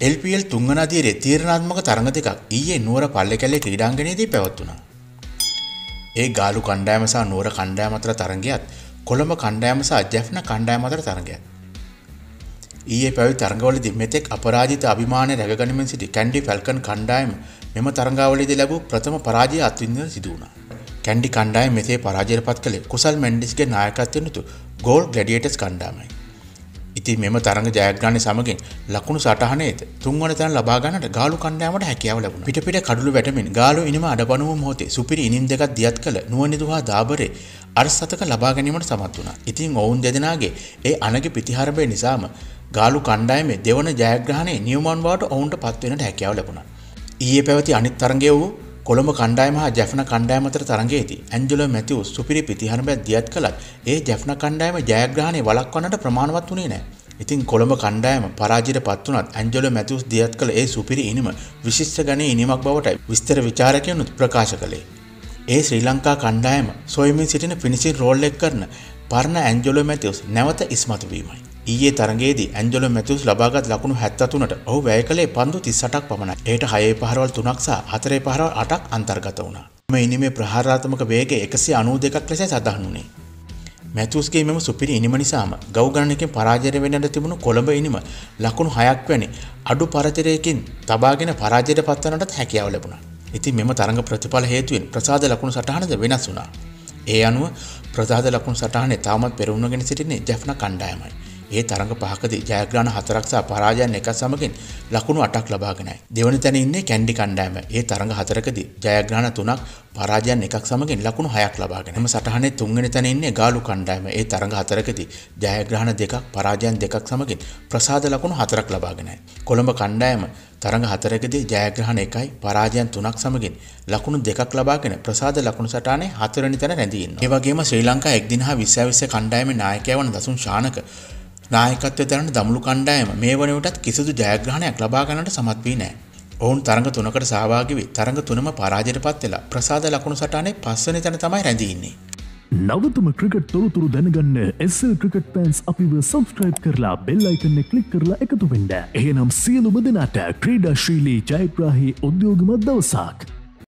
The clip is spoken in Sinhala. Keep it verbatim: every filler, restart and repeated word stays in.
එල් පී එල් තුන්වන අදියරේ තීරණාත්මක තරඟ දෙකක් ඊයේ නුවර පල්ලේකැලේ ක්‍රීඩාංගණයේදී පැවැත්වුණා. ඒ ගාලු කණ්ඩායම සහ නුවර කණ්ඩායම අතර තරඟයත් කොළඹ කණ්ඩායම සහ ජැෆ්නා කණ්ඩායම අතර තරඟයත්. ඊයේ පැවති තරඟවලදී මෙතෙක් අපරාජිත අභිමානය රැකගනිමින් සිටි කැන්ඩි ෆැල්කන් කණ්ඩායම මෙම තරඟාවලියේදී ලැබූ ප්‍රථම පරාජය අත්විඳින්න සිදු වුණා. කැන්ඩි කණ්ඩායම මෙසේ පරාජයට පත් කළේ කුසල් මෙන්ඩිස්ගේ නායකත්වයෙන් යුතු ගෝල් ග්ලැඩියේටර්ස් කණ්ඩායමයි. ඉතින් මෙම තරඟ ජයග්‍රහණය සමගින් ලකුණු සටහනේද තුන්වන තැන ලබා ගන්නට ගාලු කණ්ඩායමට හැකියාව ලැබුණා. පිට පිට කඩළු වැටෙමින් ගාලු ඉනිම අඩපණුව මොහොතේ සුපිරි ඉනිම් දෙකක් දියත් කළ නුවරඑළිය හා දාබරේ අර සතක ලබා ගැනීමට සමත් වුණා. ඉතින් ඔවුන් දෙදෙනාගේ ඒ අනගි ප්‍රතිහාරය නිසාම ගාලු කණ්ඩායමේ දෙවන ජයග්‍රහණයේ නියමවන් බවට ඔවුන්ට පත් වෙන්නට හැකියාව ලැබුණා. ඊයේ පැවති අනිත් තරඟය වූ කොළඹ කණ්ඩායම හා ජැෆ්නා කණ්ඩායම අතර තරඟයේදී ඇන්ජලෝ මැතිව්ස් සුපිරි ප්‍රතිහාරයක් දියත් කළත් ඒ ජැෆ්නා කණ්ඩායම ජයග්‍රහණය වළක්වන්නට ප්‍රමාණවත් වුණේ නැහැ. ඉතින් කොළඹ කණ්ඩායම පරාජයට පත් වුණත් ඇන්ජලෝ මැතිව්ස් දියත් කළ ඒ සුපිරි ඉනිම විශිෂ්ට ගණයේ ඉනිමක් බවට විස්තර විචාරකයන් ප්‍රකාශ කළේ. ඒ ශ්‍රී ලංකා කණ්ඩායම සොයමින් සිටින ෆිනිෂින් රෝල් එක කරන පරණ ඇන්ජලෝ මැතිව්ස් නැවත ඉස්මතු වීමයි. ඊයේ තරඟයේදී ඇන්ජලෝ මැතිව්ස් ලබාගත් ලකුණු හැත්තෑ තුනට ඔහු වැය කළේ පන්දු තිස් අටක් පමණයි. එයට හයේ පහරවල් තුනක් සහ හතරේ පහරවල් අටක් අන්තර්ගත වුණා. මේ ඉනිමේ ප්‍රහාරාත්මක වේගය එකසිය අනූ දෙකක් ලෙස සඳහන් වුණේ. මැතිව්ස්ගේ මෙම සුපිරි ඉනිම නිසාම ගව් ගණනකින් පරාජය වෙන්නට තිබුණු කොළඹ ඉනිම ලකුණු හයක් වැනි අඩු පරතරයකින් තබාගෙන පරාජයට පත්වන්නටත් හැකියාව ලැබුණා. ඉතින් මෙම තරඟ ප්‍රතිඵල හේතුවෙන් ප්‍රසාද ලකුණු සටහනද වෙනස් වුණා. ඒ අනුව ප්‍රසාද ලකුණු සටහනේ තාමත් පෙරමුණගෙන සිටින්නේ ජැෆ්නා කණ්ඩායමයි. ඒ තරඟ පහකදී ජයග්‍රහණ හතරක් සහ පරාජයන් එකක් සමගින් ලකුණු අටක් ලබාගෙනයි. දෙවන තැන ඉන්නේ කැන්ඩි කණ්ඩායම. ඒ තරඟ හතරකදී ජයග්‍රහණ තුනක් පරාජයන් එකක් සමගින් ලකුණු හයක් ලබාගෙන. එම සටහනේ තුන්වෙනි තැන ඉන්නේ ගාලු කණ්ඩායම. ඒ තරඟ හතරකදී ජයග්‍රහණ දෙකක් පරාජයන් දෙකක් සමගින් ප්‍රසාද ලකුණු හතරක් ලබාගෙනයි. කොළඹ කණ්ඩායම තරඟ හතරකදී ජයග්‍රහණ එකයි පරාජයන් තුනක් සමගින් ලකුණු දෙකක් ලබාගෙන ප්‍රසාද ලකුණු සටහනේ හතරවෙනි තැන රැඳී ඉන්නවා. ඒ වගේම ශ්‍රී ලංකා එක්දින හා විස්ස විස්ස කණ්ඩායමේ නායකයා වන දසුන් ශානක නායකත්වයේ දරන දමළු කණ්ඩායම මේ වන විටත් කිසිදු ජයග්‍රහණයක් ලබා ගන්නට සමත් වී නැහැ. ඔවුන් තරඟ තුනකට සහභාගී වී තරඟ තුනම පරාජයට පත් වෙලා ප්‍රසාද ලකුණු සටහනේ පස්වෙනි තැන තමයි රැඳී ඉන්නේ. නවතම ක්‍රිකට් තොරතුරු දැනගන්න එස් එල් ක්‍රිකට් ෆෑන්ස් අපිව සබ්ස්ක්‍රයිබ් කරලා බෙල් අයිකන් එක ක්ලික් කරලා එකතු වෙන්න. එහෙනම් සියලුම දෙනාට ක්‍රීඩාශීලී ජයග්‍රාහී උද්‍යෝගමත් දවසක්.